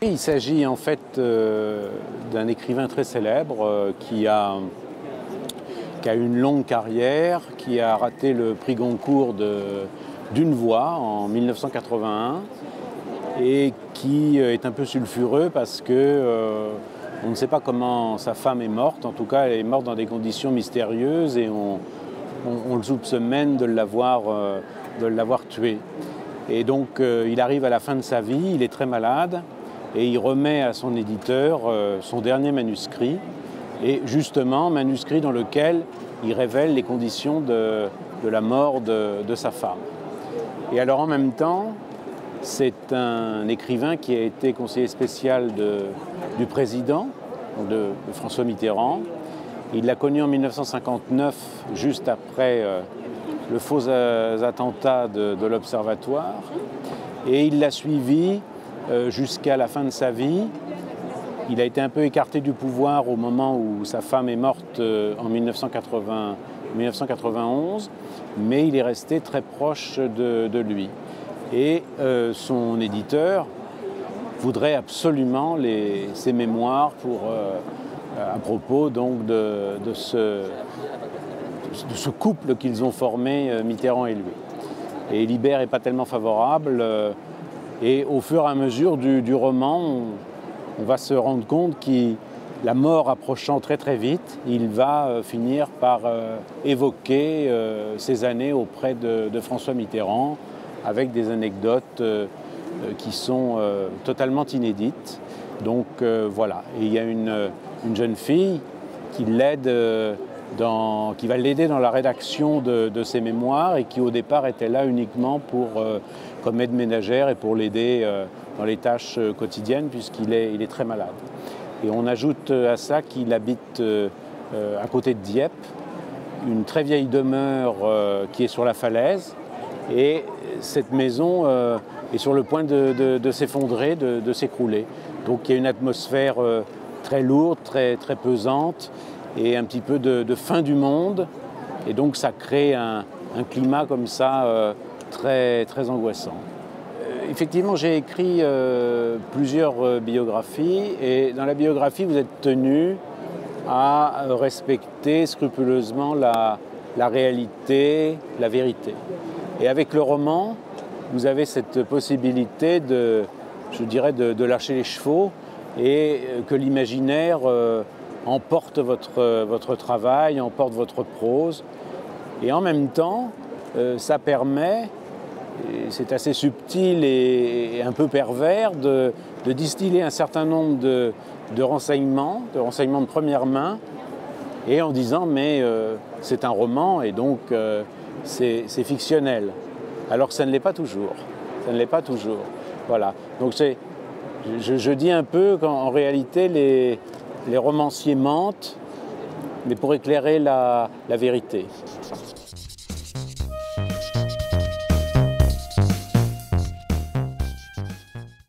il s'agit en fait d'un écrivain très célèbre qui a une longue carrière, qui a raté le prix Goncourt d'une voix en 1981 et qui est un peu sulfureux parce que on ne sait pas comment sa femme est morte. En tout cas, elle est morte dans des conditions mystérieuses et on le soupçonne même de l'avoir tué. Et donc il arrive à la fin de sa vie, il est très malade et il remet à son éditeur son dernier manuscrit, et justement manuscrit dans lequel il révèle les conditions de la mort de sa femme. Et alors en même temps, c'est un écrivain qui a été conseiller spécial du président, de François Mitterrand. Il l'a connu en 1959, juste après le faux attentat de l'Observatoire, et il l'a suivi jusqu'à la fin de sa vie. Il a été un peu écarté du pouvoir au moment où sa femme est morte en 1991, mais il est resté très proche de lui. Et son éditeur voudrait absolument ses mémoires à propos donc de ce couple qu'ils ont formé, Mitterrand et lui. Et Libert n'est pas tellement favorable, et au fur et à mesure du roman, on va se rendre compte que la mort approchant très très vite, il va finir par évoquer ses années auprès de François Mitterrand, avec des anecdotes qui sont totalement inédites. Donc voilà, et il y a une jeune fille qui va l'aider dans la rédaction de ses mémoires, et qui au départ était là uniquement comme aide ménagère et pour l'aider dans les tâches quotidiennes, puisqu'il est très malade. Et on ajoute à ça qu'il habite à côté de Dieppe, une très vieille demeure qui est sur la falaise, et cette maison est sur le point de s'effondrer, de s'écrouler. Donc il y a une atmosphère très lourde, très pesante, et un petit peu de fin du monde, et donc ça crée un climat comme ça très angoissant. Effectivement, j'ai écrit plusieurs biographies, et dans la biographie, vous êtes tenu à respecter scrupuleusement la réalité, la vérité. Et avec le roman, vous avez cette possibilité de lâcher les chevaux, et que l'imaginaire emporte votre travail, emporte votre prose. Et en même temps, ça permet, c'est assez subtil et un peu pervers, de distiller un certain nombre de renseignements de première main, et en disant mais c'est un roman et donc c'est fictionnel. Alors que ça ne l'est pas toujours. Ça ne l'est pas toujours. Voilà. Donc je dis un peu qu'en réalité les romanciers mentent, mais pour éclairer la vérité.